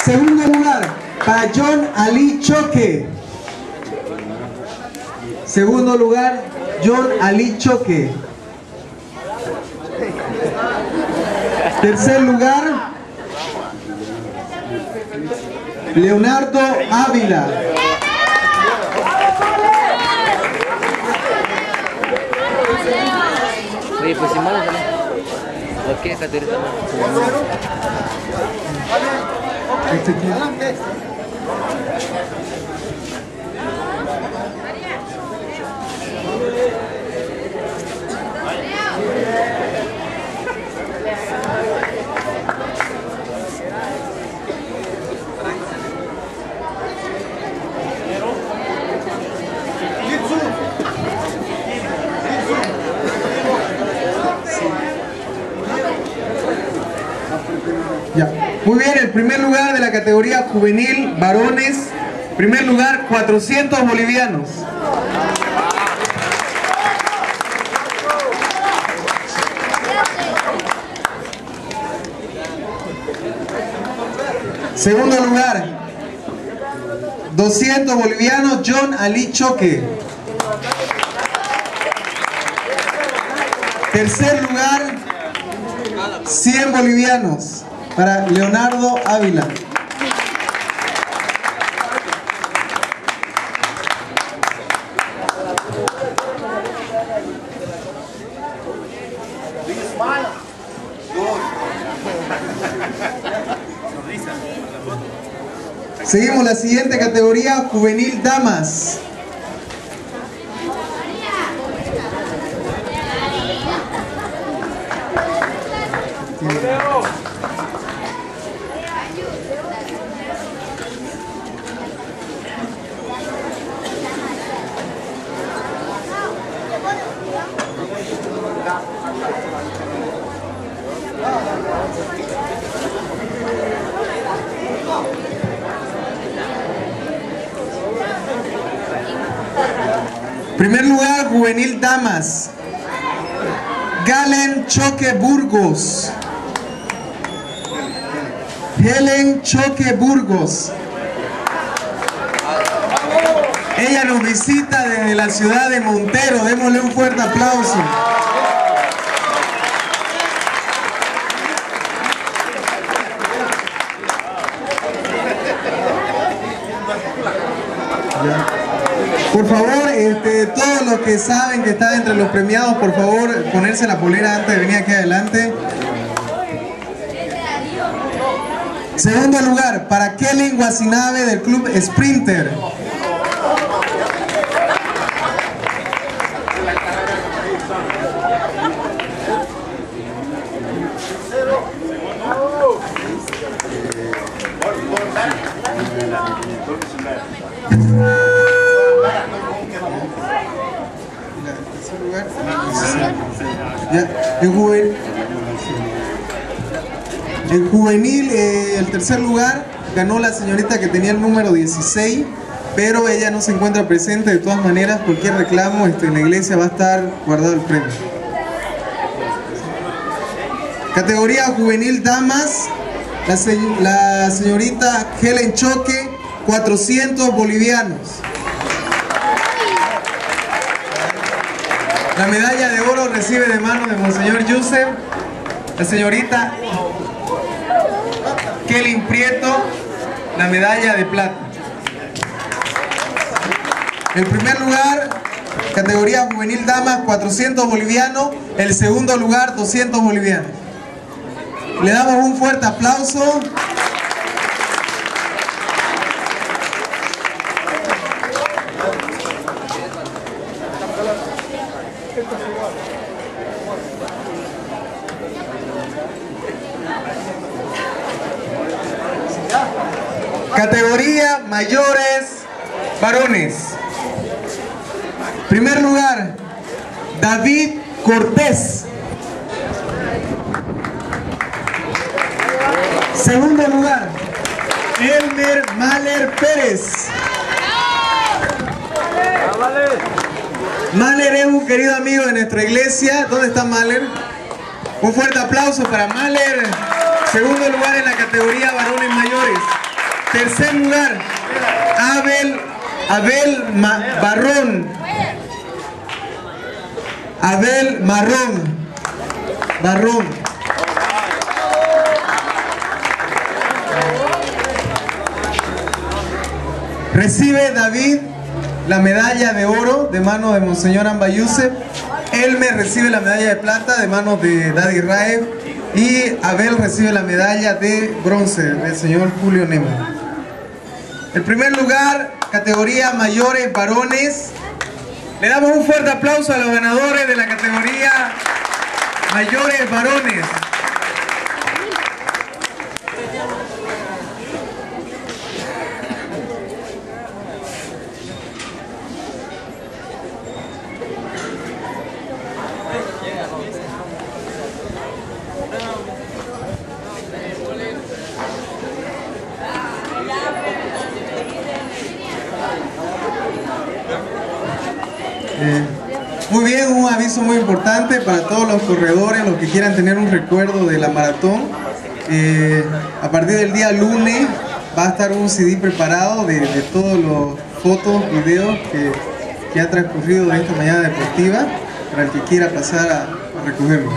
Segundo lugar para John Ali Choque. Segundo lugar, John Ali Choque. Tercer lugar, Leonardo Ávila. Oye, pues sin manos también. ¿Por qué categoría también? Ya. Muy bien, el primer lugar de la categoría juvenil varones, primer lugar 400 bolivianos. Segundo lugar 200 bolivianos, John Ali Choque. Tercer lugar 100 bolivianos para Leonardo Ávila. Seguimos la siguiente categoría, juvenil damas. Primer lugar, juvenil damas, Galen Choque Burgos. Helen Choque Burgos. Ella nos visita desde la ciudad de Montero. Démosle un fuerte aplauso. Por favor, todos los que saben que están entre los premiados, por favor, ponerse la polera antes de venir aquí adelante. Segundo lugar, para Kelly Guasinabe del Club Sprinter. En juvenil, el tercer lugar ganó la señorita que tenía el número 16, pero ella no se encuentra presente. De todas maneras, cualquier reclamo en la iglesia va a estar guardado el premio. Categoría juvenil damas, la señorita Helen Choque, 400 bolivianos. La medalla de oro recibe de manos de Monseñor Yusef la señorita Kelly Prieto, la medalla de plata. El primer lugar, categoría juvenil damas, 400 bolivianos. El segundo lugar, 200 bolivianos. Le damos un fuerte aplauso. Categoría mayores varones. Primer lugar, David Cortés. Segundo lugar, Elmer Mahler Pérez. Mahler es un querido amigo de nuestra iglesia. ¿Dónde está Mahler? Un fuerte aplauso para Mahler. Segundo lugar en la categoría varones mayores. Tercer lugar, Abel Marrón. Abel Marrón. Recibe David la medalla de oro de manos de Monseñor Amba Yusef. Elmer recibe la medalla de plata de manos de Daddy Raev. Y Abel recibe la medalla de bronce del señor Julio Nemer. El primer lugar, categoría mayores varones. Le damos un fuerte aplauso a los ganadores de la categoría mayores varones. Muy bien, un aviso muy importante para todos los corredores, los que quieran tener un recuerdo de la maratón. A partir del día lunes va a estar un CD preparado de todos los fotos, videos que ha transcurrido de esta mañana deportiva, para el que quiera pasar a recogerlo.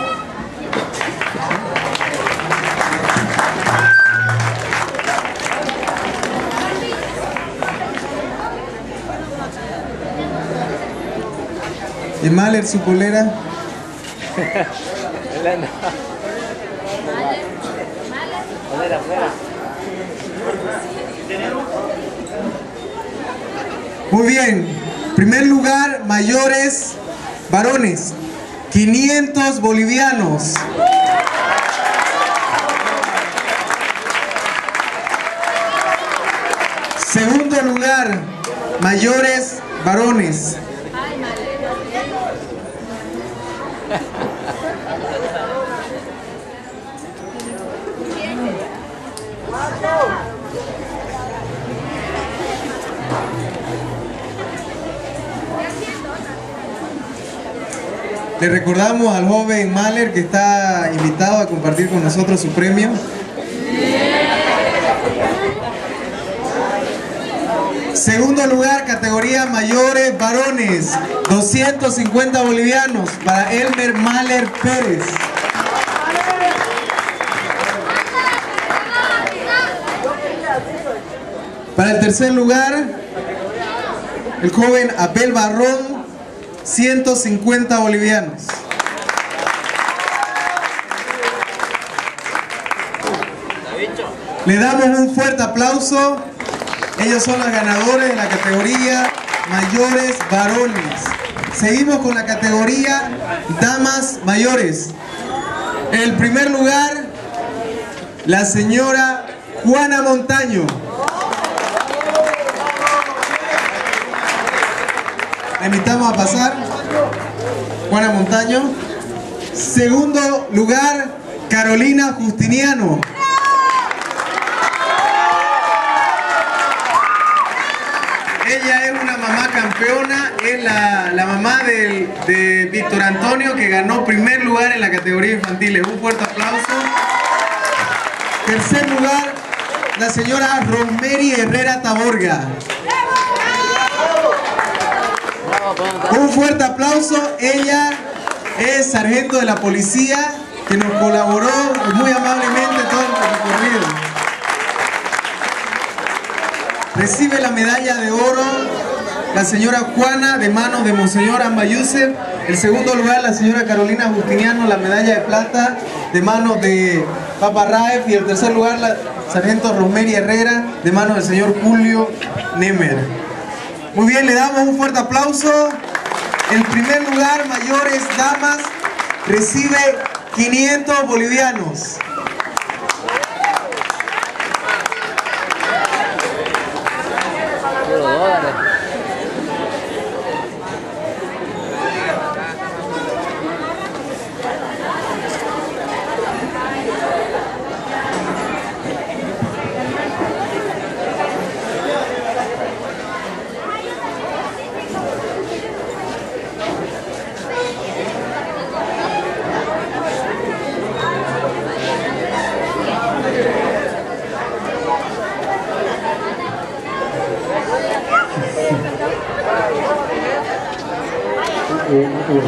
¿Y Mahler su polera? Muy bien. Primer lugar, mayores varones, 500 bolivianos. Segundo lugar, mayores varones, le recordamos al joven Mahler que está invitado a compartir con nosotros su premio. Segundo lugar, categoría mayores varones, 250 bolivianos para Elmer Mahler Pérez. Para el tercer lugar, el joven Abel Marrón, 150 bolivianos. Le damos un fuerte aplauso. Ellos son los ganadores de la categoría mayores varones. Seguimos con la categoría damas mayores. En el primer lugar, la señora Juana Montaño. La invitamos a pasar. Juana Montaño. Segundo lugar, Carolina Justiniano. Ella es una mamá campeona, es la mamá de Víctor Antonio, que ganó primer lugar en la categoría infantil. Un fuerte aplauso. Tercer lugar, la señora Rosemary Herrera Taborga. Un fuerte aplauso. Ella es sargento de la policía, que nos colaboró muy amablemente todo el recorrido. Recibe la medalla de oro la señora Juana de manos de Monseñor Amba Yusef. El segundo lugar, la señora Carolina Justiniano, la medalla de plata de manos de Papa Raev. Y el tercer lugar, la sargento Rosemary Herrera de manos del señor Julio Nemer. Muy bien, le damos un fuerte aplauso. El primer lugar, mayores damas, recibe 500 bolivianos. oro.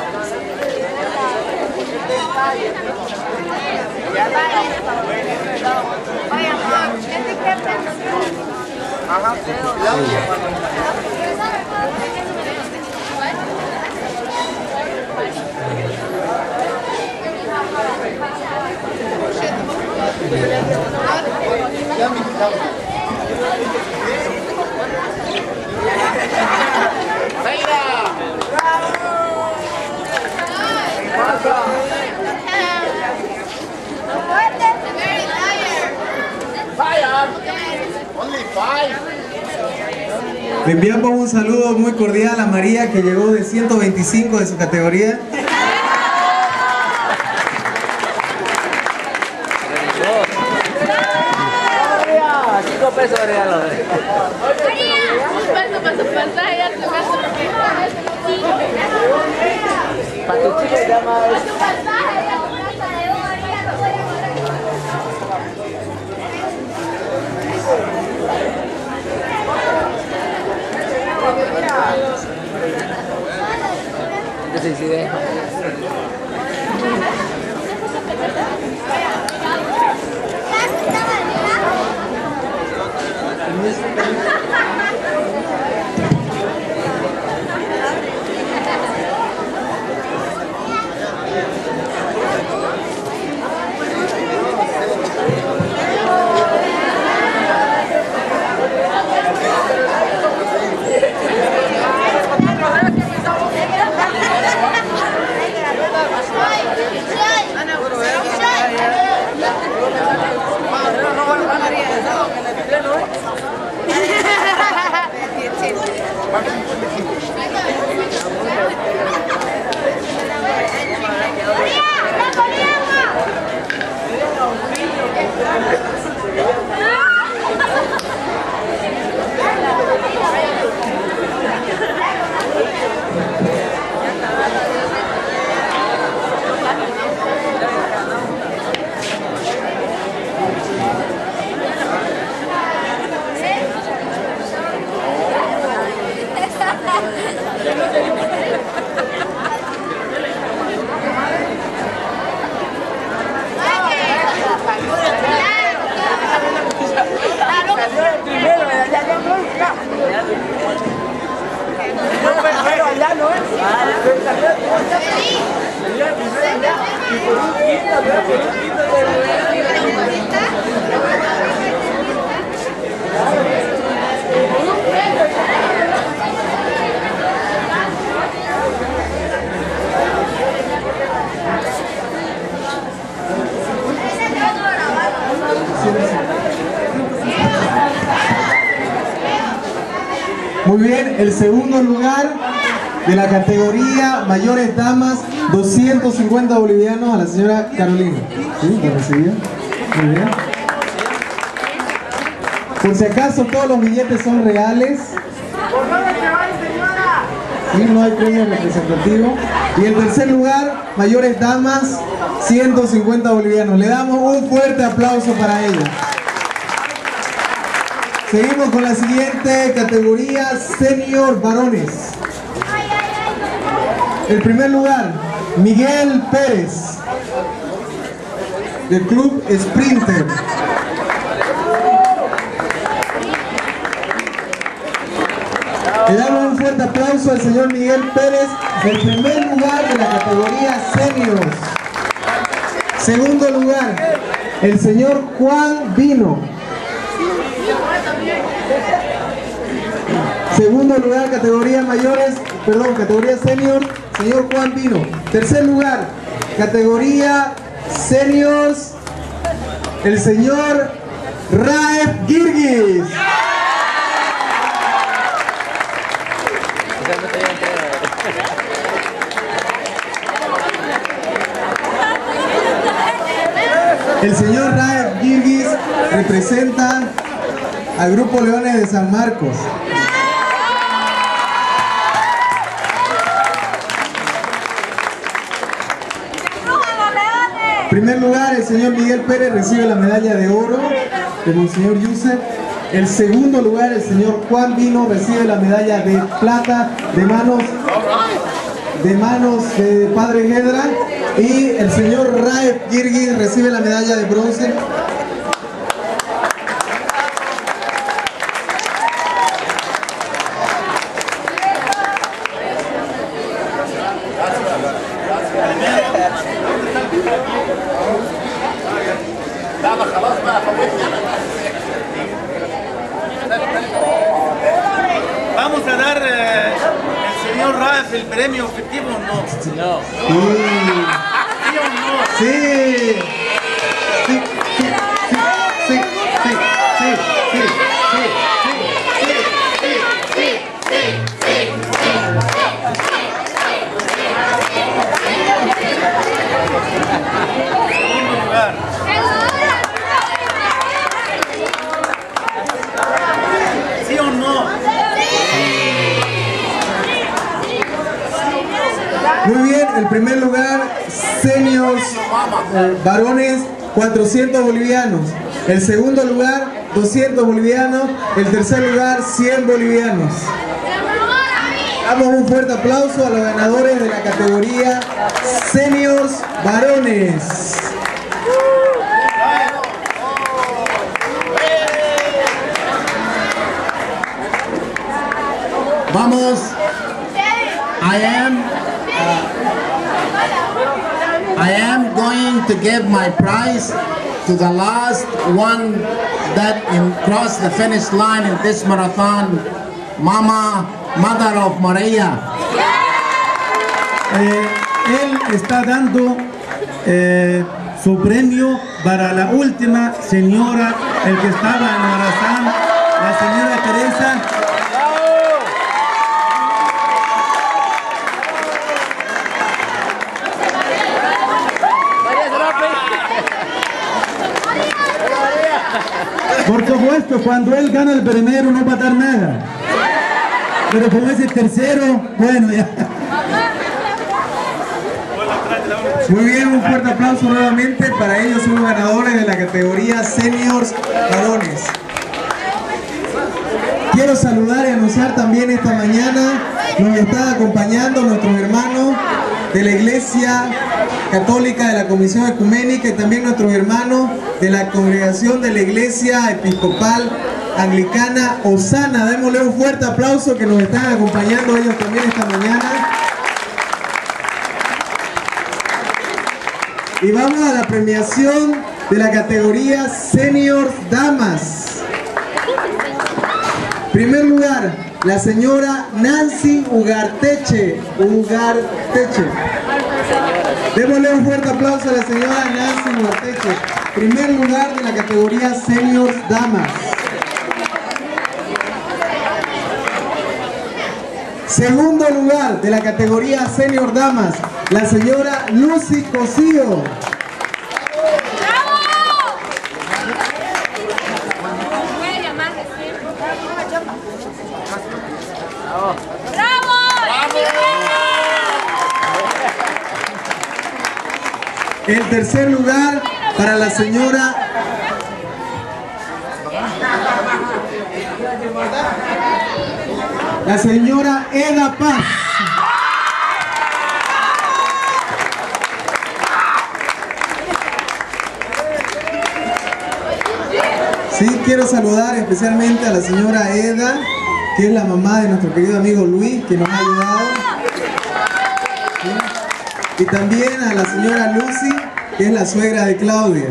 Le enviamos un saludo muy cordial a María, que llegó de 125 de su categoría. $5 regalo. María, un peso para su pantalla, tu caso. Para tu chica se llama. Para tu pantalla, ya tu casa de oro, María, lo voy a Sí, sí, ve. Muy bien, el segundo lugar de la categoría mayores damas, 250 bolivianos, a la señora Carolina. ¿Sí? ¿Lo recibía? Muy bien. Por si acaso, todos los billetes son reales. Sí, no hay premio representativo. Y el tercer lugar, mayores damas, 150 bolivianos. Le damos un fuerte aplauso para ella. Seguimos con la siguiente categoría, senior varones. El primer lugar, Miguel Pérez, del club Sprinter. Le damos un fuerte aplauso al señor Miguel Pérez, el primer lugar de la categoría seniors. Segundo lugar, el señor Juan Vino. Segundo lugar, categoría mayores, perdón, categoría senior, señor Juan Vino. Tercer lugar, categoría seniors, el señor Raef Girgis. El señor Raef Girgis representa al Grupo Leones de San Marcos. En primer lugar, el señor Miguel Pérez recibe la medalla de oro de Monseñor Yusef. El segundo lugar, el señor Juan Vino recibe la medalla de plata de manos de manos de Padre Gedra, y el señor Raef Girgis recibe la medalla de bronce. Vamos a dar el señor Raef el premio efectivo o no. No. ¿Sí o no? Sí. Sí, sí, sí, sí, sí, sí, Segundo lugar. ¿Sí o no? Muy bien, el primer lugar, seniors varones, 400 bolivianos. El segundo lugar, 200 bolivianos. El tercer lugar, 100 bolivianos. Damos un fuerte aplauso a los ganadores de la categoría seniors varones. Vamos, I am going to give my prize to the last one that crossed the finish line in this marathon, Mother of Maria. Él está dando su premio para la última señora, el que estaba en Morazán, la señora Teresa. Por supuesto, cuando él gana el primero no va a dar nada. Pero como es el tercero, bueno ya. Muy bien, un fuerte aplauso nuevamente para ellos, son los ganadores de la categoría seniors varones. Quiero saludar y anunciar también esta mañana, nos está acompañando nuestros hermanos de la Iglesia Católica de la Comisión Ecuménica y también nuestros hermanos de la Congregación de la Iglesia Episcopal Anglicana Osana. Démosle un fuerte aplauso que nos están acompañando ellos también esta mañana. Y vamos a la premiación de la categoría Senior Damas. Primer lugar, la señora Nancy Ugarteche. Démosle un fuerte aplauso a la señora Nancy Ugarteche. Primer lugar de la categoría Senior Damas. Segundo lugar de la categoría Senior Damas, la señora Lucy Cosío. El tercer lugar para la señora Eda Paz. Sí, quiero saludar especialmente a la señora Eda, que es la mamá de nuestro querido amigo Luis, que nos ha ayudado. ¿Sí? Y también a la señora Lucy, que es la suegra de Claudia.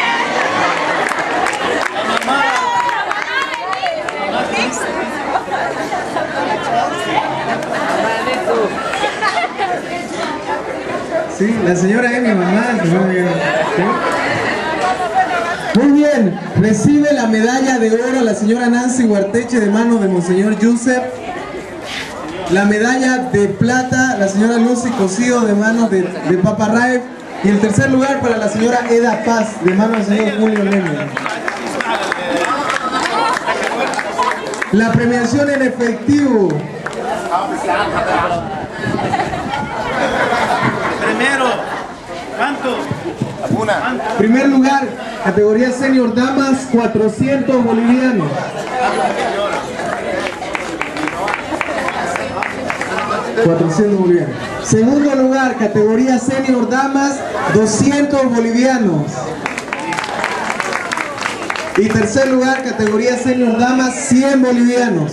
Sí, la señora es mi mamá. ¿Sí? Muy bien, recibe la medalla de oro la señora Nancy Ugarteche de manos de Monseñor Joseph. La medalla de plata la señora Lucy Cosío de manos de Papa Raef. Y el tercer lugar para la señora Eda Paz de manos del señor Julio Leme. La premiación en efectivo. Primero, ¿cuánto? Primer lugar, categoría senior damas, 400 bolivianos. 400 bolivianos. Segundo lugar, categoría senior damas, 200 bolivianos. Y tercer lugar, categoría senior damas, 100 bolivianos.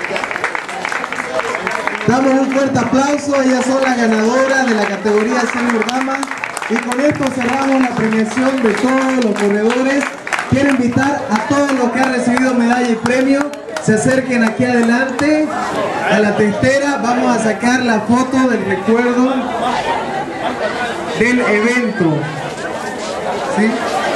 Damos un fuerte aplauso, ellas son las ganadoras de la categoría senior damas. Y con esto cerramos la premiación de todos los corredores. Quiero invitar a todos los que han recibido medalla y premio, se acerquen aquí adelante a la testera. Vamos a sacar la foto del recuerdo del evento. ¿Sí?